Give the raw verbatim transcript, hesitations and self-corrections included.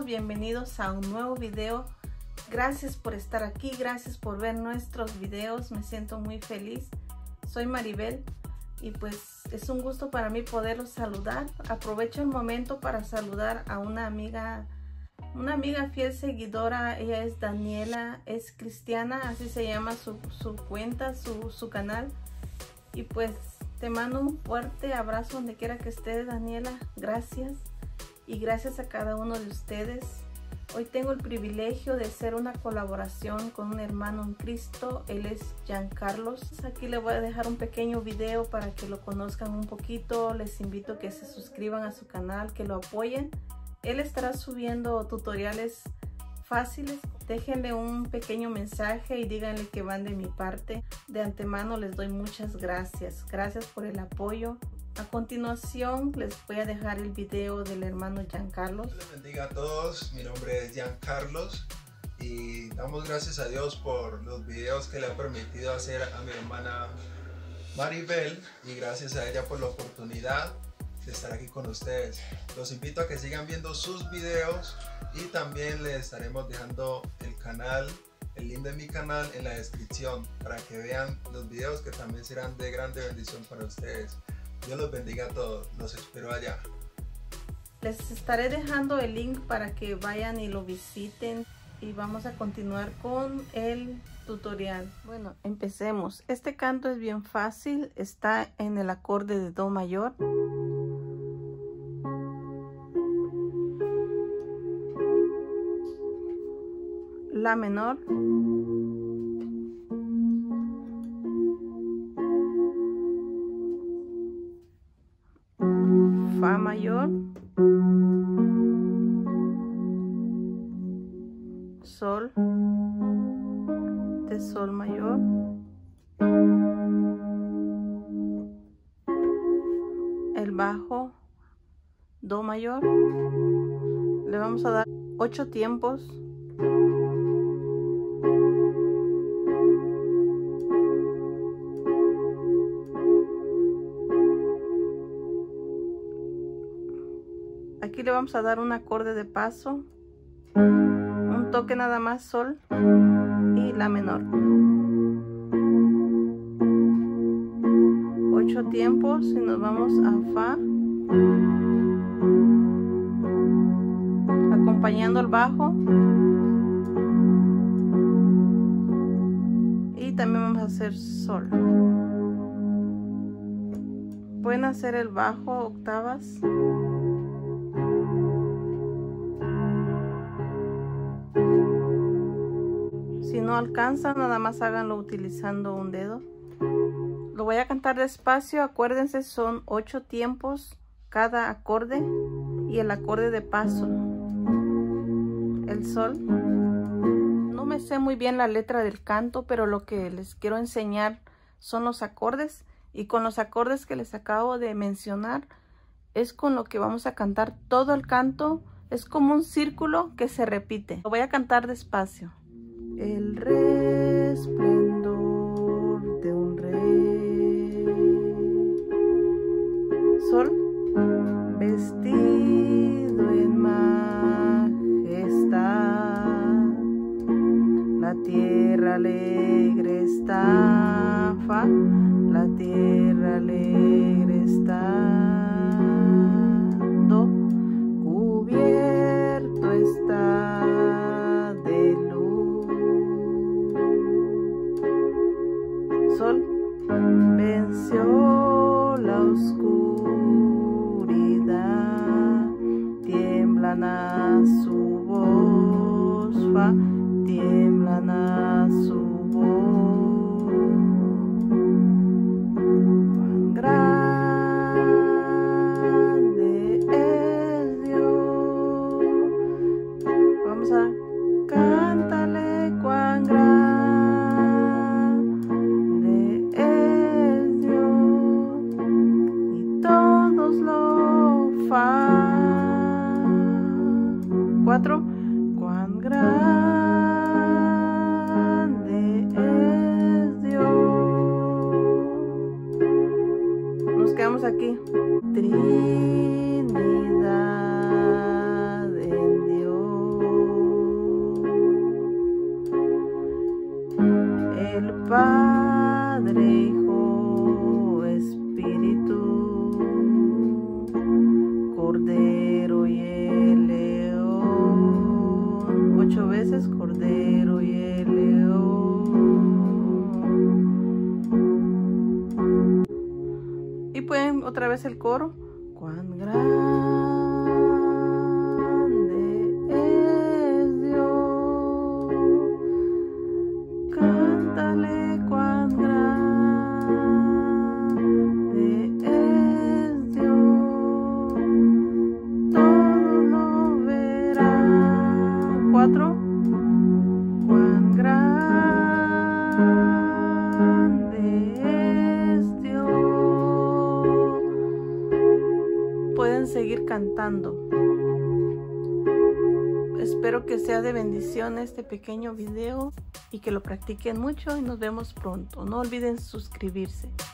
bienvenidos a un nuevo video. Gracias por estar aquí, gracias por ver nuestros videos, me siento muy feliz. Soy Maribel y pues es un gusto para mí poderlos saludar. Aprovecho el momento para saludar a una amiga, una amiga fiel seguidora. Ella es Daniela, es cristiana, así se llama su, su cuenta, su, su canal. Y pues te mando un fuerte abrazo donde quiera que estés, Daniela. Gracias. Y gracias a cada uno de ustedes. Hoy tengo el privilegio de hacer una colaboración con un hermano en Cristo. Él es Giancarlos. Aquí les voy a dejar un pequeño video para que lo conozcan un poquito. Les invito a que se suscriban a su canal, que lo apoyen. Él estará subiendo tutoriales fáciles. Déjenle un pequeño mensaje y díganle que van de mi parte. De antemano les doy muchas gracias. Gracias por el apoyo. A continuación les voy a dejar el video del hermano Giancarlos. Dios les bendiga a todos, mi nombre es Giancarlos y damos gracias a Dios por los videos que le ha permitido hacer a mi hermana Maribel, y gracias a ella por la oportunidad de estar aquí con ustedes. Los invito a que sigan viendo sus videos y también les estaremos dejando el canal, el link de mi canal en la descripción para que vean los videos que también serán de grande bendición para ustedes. Dios los bendiga a todos, los espero allá. Les estaré dejando el link para que vayan y lo visiten y vamos a continuar con el tutorial. Bueno, empecemos. Este canto es bien fácil, está en el acorde de Do mayor. La menor. Fa mayor, Sol, de Sol mayor, el bajo, Do mayor. Le vamos a dar ocho tiempos. Aquí le vamos a dar un acorde de paso, un toque nada más, Sol y La menor. Ocho tiempos y nos vamos a Fa, acompañando el bajo, y también vamos a hacer Sol. Pueden hacer el bajo octavas. Si no alcanzan, nada más háganlo utilizando un dedo. Lo voy a cantar despacio. Acuérdense, son ocho tiempos cada acorde y el acorde de paso, el Sol. No me sé muy bien la letra del canto, pero lo que les quiero enseñar son los acordes, y con los acordes que les acabo de mencionar es con lo que vamos a cantar todo el canto. Es como un círculo que se repite. Lo voy a cantar despacio. El resplendor de un rey, Sol, vestido en majestad, la tierra alegre está, Fa, la tierra alegre está, Do, cubierto está de luz, Sol, venció la oscuridad, tiemblan a su voz, Fa, tiemblan a su voz. Cuán grande es Dios. Vamos a cántale cuán grande es Dios, y todos lo fan. Cuatro. Cuán grande es Dios. Nos quedamos aquí. Trinidad en Dios. el Padre, Hijo, Espíritu, Cordero y el león. Ocho veces Cordero y el león. Y pueden otra vez el coro. Cuán grande es Dios, cántale cuán grande es Dios, todo lo verá. Cuatro. Cuán grande es Dios. Pueden seguir cantando. Espero que sea de bendición este pequeño video y que lo practiquen mucho, y nos vemos pronto. No olviden suscribirse.